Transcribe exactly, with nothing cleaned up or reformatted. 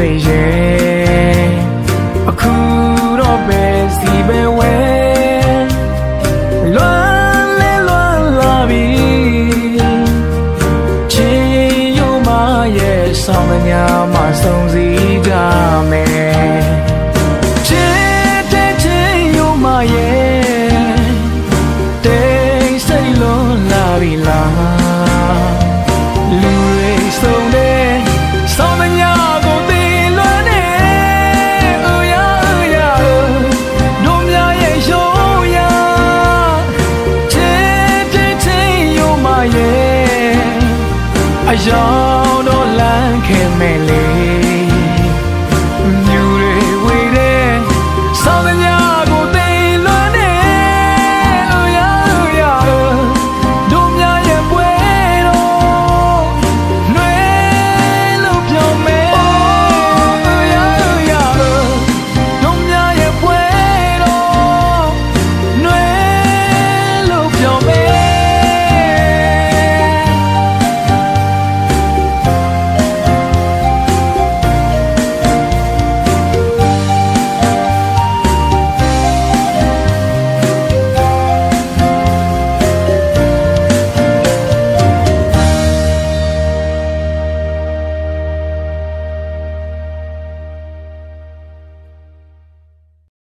ရဲ့အခုတော့ပဲစီပဲဝဲလွမ်းလဲလွမ်းလာပြီချင်းယုံမရဲ့ဆောင်မညာမဆုံးစီကြမယ်ချစ်တဲ့ချင်းယုံမရဲ့တိတ်ဆိတ်လွန်လာပြီလားလူတွေဆုံးတဲ့ဆောင်မညာကိုသိလွမ်းနေအိုရအိုရတို့များရဲ့ရုံးရချစ်တဲ့ချင်းယုံမရဲ့အရာ